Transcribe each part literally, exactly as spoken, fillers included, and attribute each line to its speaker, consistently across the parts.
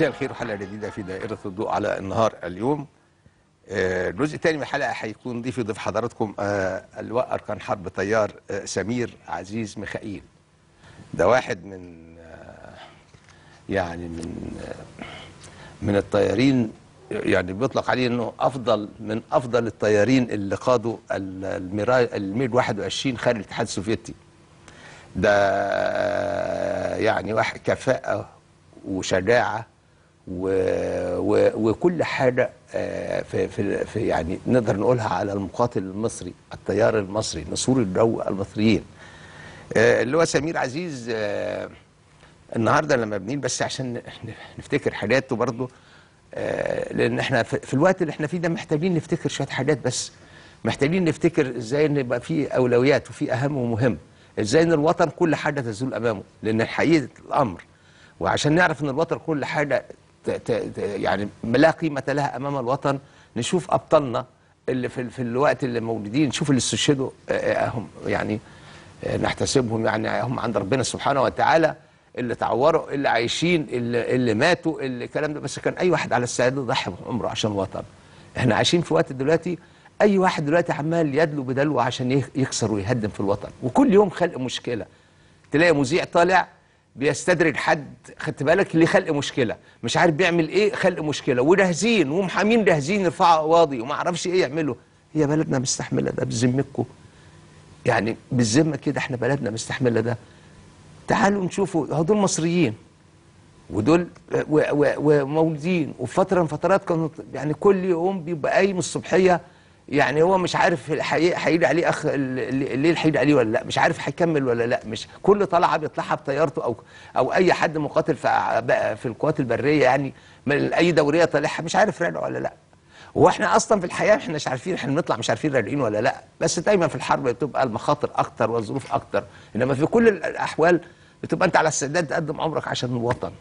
Speaker 1: مساء الخير وحلقه جديده في دائره الضوء على النهار اليوم. الجزء الثاني من الحلقه هيكون ضيفي ضيف حضراتكم اللواء اركان حرب طيار سمير عزيز ميخائيل. ده واحد من يعني من من الطيارين، يعني بيطلق عليه انه افضل من افضل الطيارين اللي قادوا الميج واحد وعشرين خارج الاتحاد السوفيتي. ده يعني واحد كفاءه وشجاعه و... و... وكل حاجه في في في يعني نقدر نقولها على المقاتل المصري، الطيار المصري، نسور الجو المصريين. اللي هو سمير عزيز النهارده لما بنين بس عشان نفتكر حاجاته برضه، لان احنا في الوقت اللي احنا فيه ده محتاجين نفتكر شويه حاجات، بس محتاجين نفتكر ازاي ان يبقى في اولويات وفي اهم ومهم، ازاي ان الوطن كل حاجه تزول امامه، لان حقيقه الامر وعشان نعرف ان الوطن كل حاجه ت ت يعني لا قيمه لها امام الوطن، نشوف ابطالنا اللي في, في الوقت اللي موجودين، نشوف اللي استشهدوا هم يعني نحتسبهم، يعني هم عند ربنا سبحانه وتعالى، اللي تعوروا، اللي عايشين، اللي, اللي ماتوا، اللي الكلام ده. بس كان اي واحد على السعاده يضحي بعمره عشان الوطن. احنا عايشين في وقت دلوقتي اي واحد دلوقتي عمال يدلو بدلو عشان يكسر ويهدم في الوطن، وكل يوم خلق مشكله. تلاقي مذيع طالع بيستدرج حد، خدت بالك، اللي خلق مشكله، مش عارف بيعمل ايه، خلق مشكله، وجاهزين ومحامين جاهزين يرفعوا قواضي وما اعرفش ايه يعملوا. هي بلدنا مستحمله ده بذمتكم؟ يعني بالذمه كده احنا بلدنا مستحمله ده؟ تعالوا نشوفوا، هو دول مصريين ودول ومولودين، وفي فتره من فترات كانوا يعني كل يوم بيبقى قايم الصبحيه، يعني هو مش عارف هيجي عليه اخ الليل، هيجي عليه ولا لا، مش عارف هيكمل ولا لا، مش كل طلعه بيطلعها بطيارته، او او اي حد مقاتل في في القوات البريه يعني من اي دوريه طالعها مش عارف راجع ولا لا. واحنا اصلا في الحياه احنا مش عارفين، احنا بنطلع مش عارفين راجعين ولا لا، بس دايما في الحرب بتبقى المخاطر اكتر والظروف اكتر، انما في كل الاحوال بتبقى انت على استعداد تقدم عمرك عشان الوطن.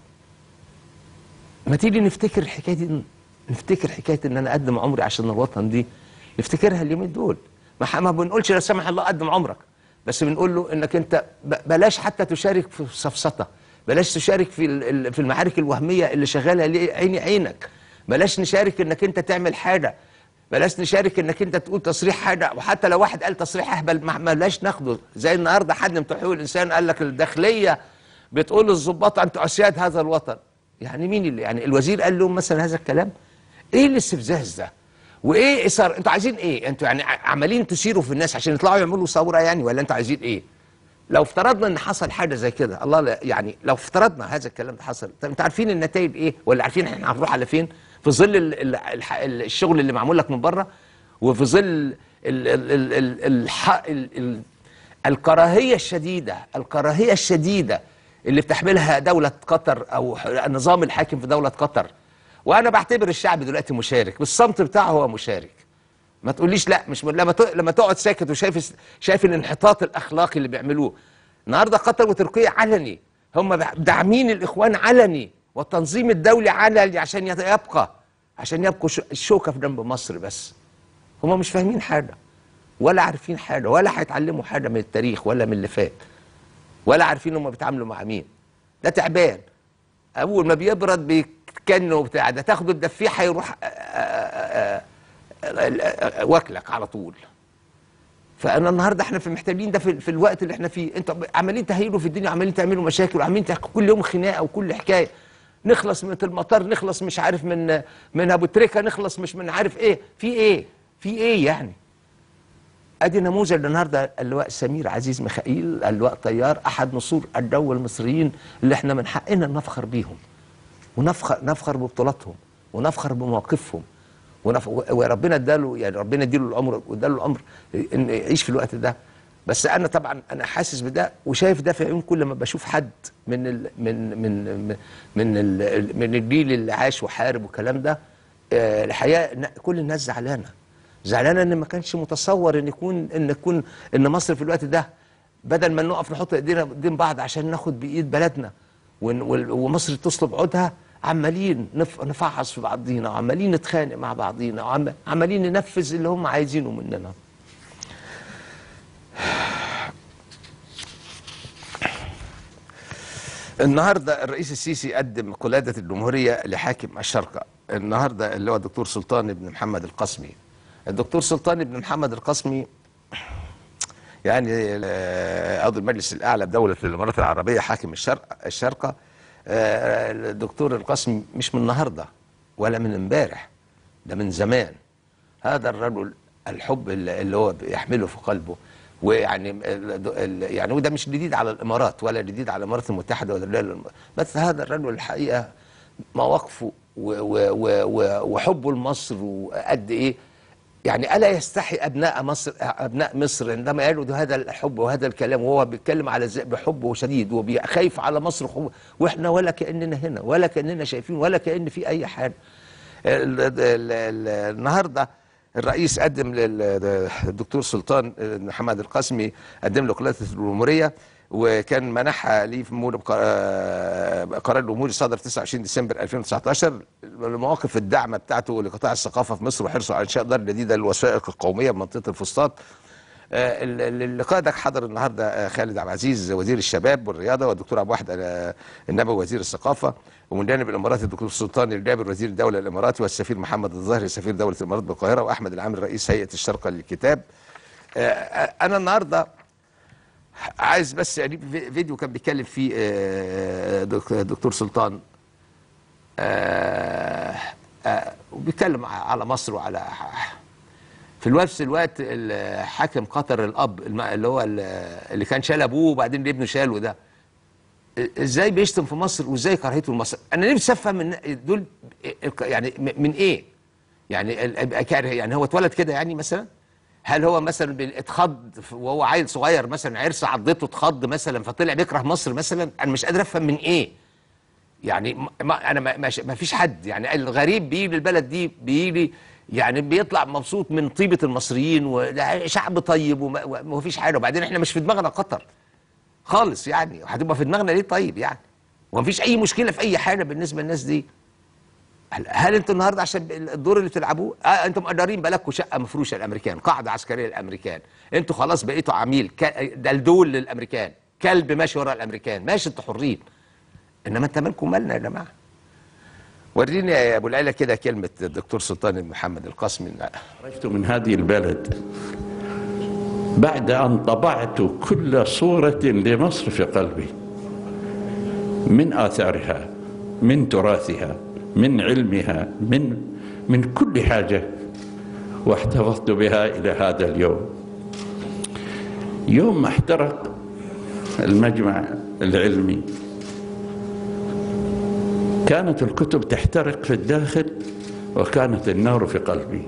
Speaker 1: ما تيجي نفتكر الحكايه دي، نفتكر حكايه ان انا اقدم عمري عشان الوطن دي، نفتكرها اليومين دول. ما, ما بنقولش لا سمح الله قدم عمرك، بس بنقول له انك انت بلاش حتى تشارك في سفسطه، بلاش تشارك في في المعارك الوهميه اللي شغاله عيني عينك، بلاش نشارك انك انت تعمل حاجه، بلاش نشارك انك انت تقول تصريح حاجه، وحتى لو واحد قال تصريح اهبل ما بلاش ناخده. زي النهارده حد من حقوق الانسان قال لك الداخليه بتقول للظباط انتوا اسياد هذا الوطن. يعني مين اللي يعني الوزير قال لهم مثلا هذا الكلام؟ ايه الاستفزاز ده؟ وايه اثار؟ انتوا عايزين ايه؟ انتوا يعني عمالين تثيروا في الناس عشان يطلعوا يعملوا ثوره يعني، ولا انتوا عايزين ايه؟ لو افترضنا ان حصل حاجه زي كده، الله يعني لو افترضنا هذا الكلام ده حصل، طب انتوا عارفين النتائج ايه؟ ولا عارفين احنا هنروح على فين؟ في ظل ال ال ال الشغل اللي معمول لك من بره، وفي ظل ال ال ال ال ال ال الكراهيه الشديده، الكراهيه الشديده اللي بتحملها دوله قطر او النظام الحاكم في دوله قطر. وانا بعتبر الشعب دلوقتي مشارك، بالصمت بتاعه هو مشارك. ما تقوليش لا، مش لما لما تقعد ساكت وشايف شايف الانحطاط الاخلاقي اللي بيعملوه. النهارده قطر وتركيا علني هم داعمين الاخوان علني، والتنظيم الدولي علني عشان يبقى عشان يبقوا الشوكه في جنب مصر. بس هم مش فاهمين حاجه ولا عارفين حاجه ولا هيتعلموا حاجه من التاريخ ولا من اللي فات، ولا عارفين هم بيتعاملوا مع مين. ده تعبان، اول ما بيبرد بيتكن وبتاع ده، تاخده تدفيه هيروح واكلك على طول. فانا النهارده احنا في محتاجين ده في, في الوقت اللي احنا فيه. انتوا عمالين تهيلوا في الدنيا، عمالين تعملوا مشاكل، وعمالين كل يوم خناقه وكل حكايه. نخلص من المطار، نخلص مش عارف من من ابو تريكه، نخلص مش من عارف ايه، في ايه؟ في ايه يعني؟ ادي نموذج النهارده اللواء سمير عزيز ميخائيل، اللواء طيار، احد نسور الجو المصريين اللي احنا من حقنا نفخر بيهم، ونفخر نفخر ببطولاتهم، ونفخر بمواقفهم، ونف... وربنا اداله، يعني ربنا اديله العمر واداله الامر ان يعيش في الوقت ده. بس انا طبعا انا حاسس بده وشايف ده في عيون كل ما بشوف حد من ال... من من من ال... من الجيل اللي عاش وحارب والكلام ده. آه الحقيقه كل الناس زعلانه، زعلانه ان ما كانش متصور ان يكون ان يكون ان مصر في الوقت ده، بدل ما نقف نحط ايدينا قدام بعض عشان ناخد بايد بلدنا ومصر تصلب عودها، عمالين نفعص في بعضينا، وعمالين نتخانق مع بعضينا، وعمالين ننفذ اللي هم عايزينه مننا. النهارده الرئيس السيسي قدم قلادة الجمهورية لحاكم الشرقة النهارده اللي هو الدكتور سلطان بن محمد القاسمي. الدكتور سلطان بن محمد القاسمي يعني عضو المجلس الأعلى بدولة الإمارات العربية حاكم الشرق الشرقة. الدكتور القاسمي مش من النهارده ولا من امبارح، ده من زمان. هذا الرجل الحب اللي هو بيحمله في قلبه، ويعني يعني وده مش جديد على الامارات ولا جديد على الامارات المتحده ولا، بس هذا الرجل الحقيقه مواقفه وحبه لمصر وقد ايه يعني الا يستحي ابناء مصر ابناء مصر عندما قالوا هذا الحب وهذا الكلام، وهو بيتكلم على بحبه شديد وخايف على مصر، واحنا ولا كاننا هنا ولا كاننا شايفين ولا كان في اي حاجه. النهارده الرئيس قدم للدكتور سلطان محمد القاسمي، قدم له قلادة الجمهورية، وكان منحها ليه في قرار جمهوري صدر تسعة وعشرين ديسمبر ألفين وتسعتاشر لمواقف الدعم بتاعته لقطاع الثقافة في مصر وحرصه على إنشاء دار جديدة للوثائق القومية بمنطقة الفسطاط. اللقاء ده حضر النهارده خالد عبد العزيز وزير الشباب والرياضه، والدكتور ابو واحد النبوي وزير الثقافه، ومن جانب الامارات الدكتور سلطان الجابر وزير الدوله الاماراتي، والسفير محمد الظاهري سفير دوله الامارات بالقاهره، واحمد العامر رئيس هيئه الشرقه للكتاب. انا النهارده عايز بس اجيب فيديو كان بيتكلم فيه دكتور سلطان وبيتكلم على مصر وعلى في نفس الوقت الحاكم قطر الاب اللي هو اللي كان شال ابوه وبعدين ابنه شاله، ده ازاي بيشتم في مصر وازاي كرهته لمصر؟ انا نفسي افهم من دول يعني من ايه؟ يعني كاره يعني هو اتولد كده يعني مثلا؟ هل هو مثلا اتخض وهو عيل صغير مثلا عرس عضته اتخض مثلا فطلع بيكره مصر مثلا؟ انا مش قادر افهم من ايه؟ يعني ما انا ما, ما فيش حد يعني الغريب بيجي البلد دي بيجي يعني بيطلع مبسوط من طيبة المصريين وشعب طيب وما فيش حاجة، وبعدين احنا مش في دماغنا قطر خالص يعني، هتبقى في دماغنا ليه طيب يعني؟ وما فيش أي مشكلة في أي حاجة بالنسبة للناس دي. هل انتوا النهارده عشان الدور اللي بتلعبوه اه انتوا مقدرين بالكوا شقة مفروشة الأمريكان، قاعدة عسكرية للأمريكان، انتوا خلاص بقيتوا عميل دلدول للأمريكان، كلب ماشي ورا الأمريكان، ماشي انتوا حرين، إنما انت مالكم مالنا يا جماعة؟ وريني يا ابو العلا كده كلمه الدكتور سلطان بن محمد القاسمي.
Speaker 2: خرجت من هذه البلد بعد ان طبعت كل صوره لمصر في قلبي، من اثارها، من تراثها، من علمها، من من كل حاجه، واحتفظت بها الى هذا اليوم. يوم ما احترق المجمع العلمي كانت الكتب تحترق في الداخل وكانت النار في قلبي،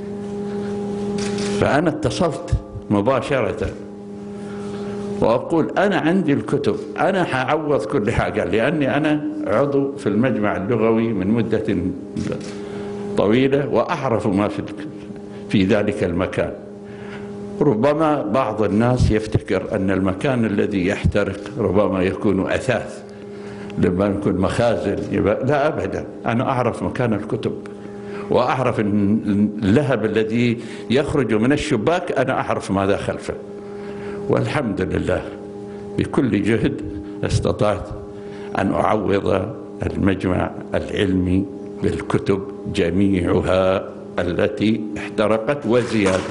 Speaker 2: فأنا اتصلت مباشرة وأقول أنا عندي الكتب، أنا هعوض كل حاجة، لأني أنا عضو في المجمع اللغوي من مدة طويلة وأعرف ما في في ذلك المكان. ربما بعض الناس يفتكر أن المكان الذي يحترق ربما يكون أثاث، لما يكون مخازن، لا أبدا، أنا أعرف مكان الكتب وأعرف اللهب الذي يخرج من الشباك، أنا أعرف ماذا خلفه. والحمد لله بكل جهد استطعت أن أعوض المجمع العلمي بالكتب جميعها التي احترقت وزيادة.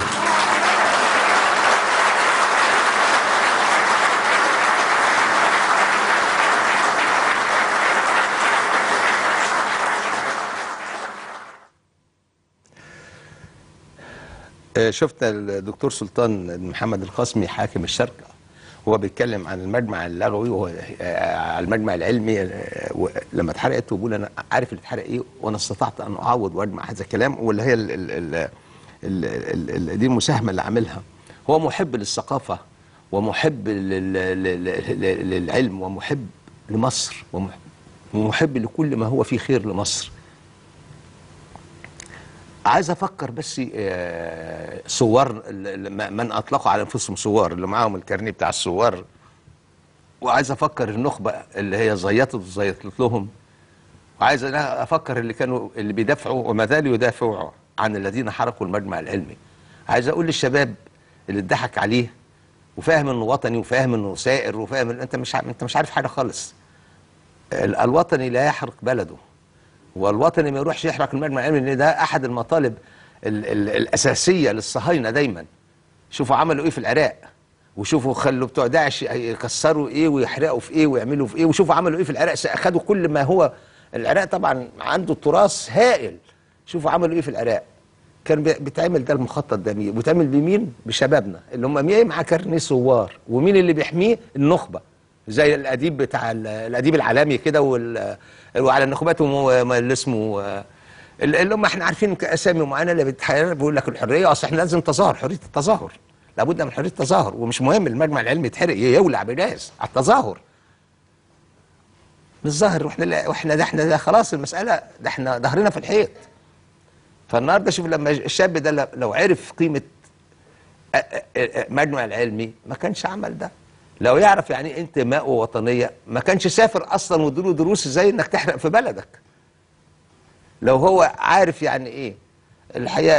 Speaker 1: شفت الدكتور سلطان بن محمد القاسمي حاكم الشرقة هو بيتكلم عن المجمع اللغوي وهو على المجمع العلمي لما اتحرقت، وبيقول انا عارف اللي اتحرق ايه وانا استطعت ان اعوض واجمع هذا الكلام، واللي هي ال ال ال ال ال دي المساهمه اللي عاملها. هو محب للثقافه ومحب للعلم ومحب لمصر ومحب لكل ما هو فيه خير لمصر. عايز افكر بس صور من اطلقوا على انفسهم صور اللي معاهم الكارنيه بتاع الصور، وعايز افكر النخبه اللي هي زيطت وزيطت لهم، وعايز افكر اللي كانوا اللي بيدافعوا وما زالوا يدافعوا عن الذين حرقوا المجمع العلمي. عايز اقول للشباب اللي اتضحك عليه وفاهم انه وطني وفاهم انه سائر وفاهم ان انت مش انت مش عارف حاجه خالص. ال- الوطني لا يحرق بلده، والوطني ما يروحش يحرق المجمع العلمي، لان ده احد المطالب ال ال الاساسيه للصهاينه دايما. شوفوا عملوا ايه في العراق، وشوفوا خلوا بتوع داعش يكسروا ايه ويحرقوا في ايه ويعملوا في ايه، وشوفوا عملوا ايه في العراق، اخذوا كل ما هو العراق طبعا عنده تراث هائل. شوفوا عملوا ايه في العراق. كان بيتعمل ده المخطط ده مين؟ بيتعمل بمين؟ بشبابنا اللي هم مين؟ مع كارنيه ثوار، ومين اللي بيحميه؟ النخبه. زي الاديب بتاع الاديب العالمي كده، وعلى النخبات اللي اسمه اللي هم احنا عارفين اسامي معينه اللي بيقول لك الحريه، اصل احنا لازم تظاهر، حريه التظاهر، لابد من حريه التظاهر، ومش مهم المجمع العلمي يتحرق يولع بناس على التظاهر. مش ظاهر، واحنا واحنا ده احنا ده خلاص المساله، ده احنا ظهرنا في الحيط. فالنهارده شوف لما الشاب ده لو عرف قيمه المجمع العلمي ما كانش عمل ده. لو يعرف يعني ايه انتماء ووطنيه ما كانش سافر اصلا وادوله دروس ازاي انك تحرق في بلدك. لو هو عارف يعني ايه الحقيقه.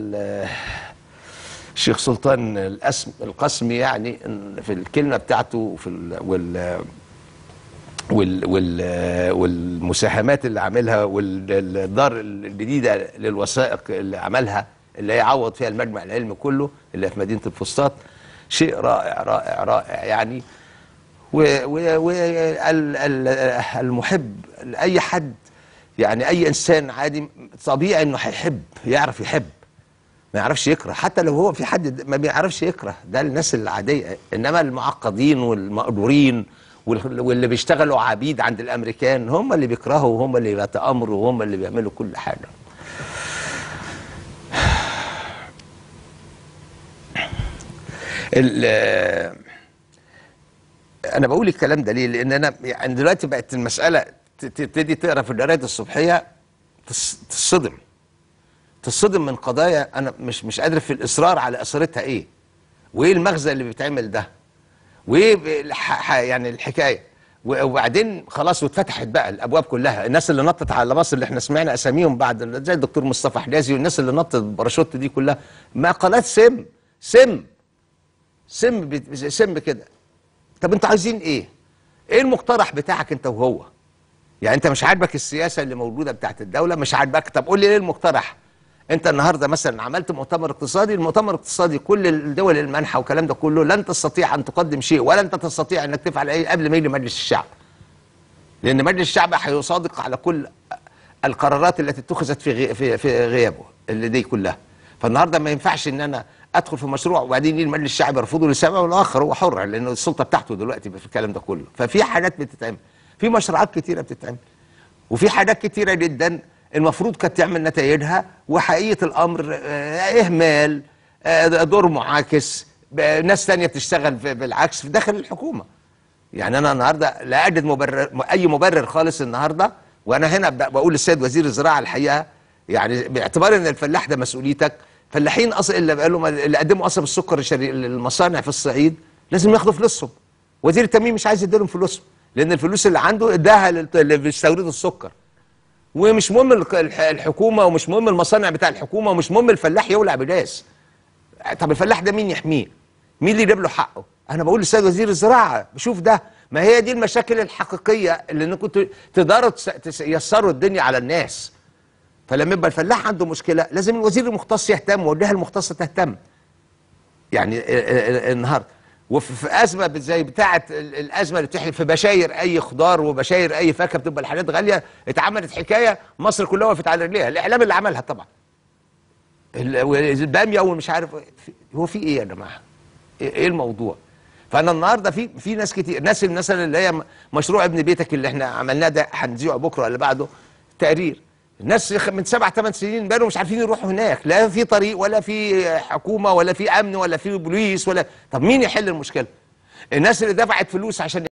Speaker 1: الشيخ سلطان القسم القسمي يعني في الكلمه بتاعته في ال وال وال وال والمساهمات اللي عاملها، والدار الجديده للوثائق اللي عملها اللي هيعوض فيها المجمع العلمي كله اللي في مدينه الفسطاط، شيء رائع رائع رائع يعني. والمحب لاي حد يعني اي انسان عادي طبيعي انه هيحب، يعرف يحب، ما يعرفش يكره. حتى لو هو في حد ما بيعرفش يكره، ده الناس العاديه. انما المعقدين والمقدورين واللي بيشتغلوا عبيد عند الامريكان هم اللي بيكرهوا، وهم اللي بيتامروا، وهم اللي بيعملوا كل حاجه. انا بقول الكلام ده ليه؟ لان انا يعني دلوقتي بقت المساله تبتدي تقرا في الجرايد الصبحيه تصدم تصدم من قضايا انا مش مش قادر في الاصرار على اثارتها ايه، وايه المغزى اللي بيتعمل ده، وايه يعني الحكايه. وبعدين خلاص واتفتحت بقى الابواب كلها. الناس اللي نطت على مصر اللي احنا سمعنا اساميهم بعد زي الدكتور مصطفى حجازي والناس اللي نطت الباراشوت دي كلها، مقالات سم سم سم سم كده. طب انتوا عايزين ايه؟ ايه المقترح بتاعك انت وهو؟ يعني انت مش عاجبك السياسه اللي موجوده بتاعت الدوله؟ مش عاجبك؟ طب قول لي ايه المقترح؟ انت النهارده مثلا عملت مؤتمر اقتصادي، المؤتمر الاقتصادي كل الدول المانحه والكلام ده كله لن تستطيع ان تقدم شيء، ولا انت تستطيع انك تفعل ايه قبل ما يجي مجلس الشعب. لان مجلس الشعب هيصادق على كل القرارات التي اتخذت في غي في في غيابه اللي دي كلها. فالنهارده ما ينفعش ان انا ادخل في مشروع وبعدين يجي المجلس الشعب يرفضه لسبب والاخر، هو حر لانه السلطه بتاعته دلوقتي في الكلام ده كله. ففي حاجات بتتعمل، في مشروعات كتيره بتتعمل، وفي حاجات كتيره جدا المفروض كانت تعمل نتائجها، وحقيقه الامر اهمال، دور معاكس، ناس ثانيه بتشتغل بالعكس في داخل الحكومه. يعني انا النهارده لا اجد مبرر اي مبرر خالص النهارده، وانا هنا بقول للسيد وزير الزراعه الحقيقه يعني باعتبار ان الفلاح ده مسؤوليتك، فلاحين اصلا اللي قالوا اللي قدموا قصب السكر للمصانع في الصعيد لازم ياخدوا فلوسهم. وزير التموين مش عايز يديلهم فلوسهم لان الفلوس اللي عنده اداها اللي بيستوردوا السكر. ومش مهم الحكومه، ومش مهم المصانع بتاع الحكومه، ومش مهم الفلاح يولع بجاز. طب الفلاح ده مين يحميه؟ مين اللي يجيب له حقه؟ انا بقول للسيد وزير الزراعه بشوف ده، ما هي دي المشاكل الحقيقيه اللي انكم تقدروا تيسروا الدنيا على الناس. فلما يبقى الفلاح عنده مشكله لازم الوزير المختص يهتم والجهه المختصه تهتم. يعني النهارده وفي ازمه زي بتاعه الازمه اللي بتحصل في بشاير اي خضار وبشاير اي فاكهه بتبقى الحاجات غاليه، اتعملت حكايه مصر كلها وقفت على رجليها، الاعلام اللي عملها طبعا. الباميه ومش عارف هو في ايه يا جماعه؟ ايه الموضوع؟ فانا النهارده في في ناس كتير، ناس مثلا اللي هي مشروع ابن بيتك اللي احنا عملناه ده هنذيعه بكره ولا بعده تقرير. الناس من سبع ثمان سنين بقوا مش عارفين يروحوا هناك، لا في طريق ولا في حكومه ولا في امن ولا في بوليس ولا. طب مين يحل المشكله؟ الناس اللي دفعت فلوس عشان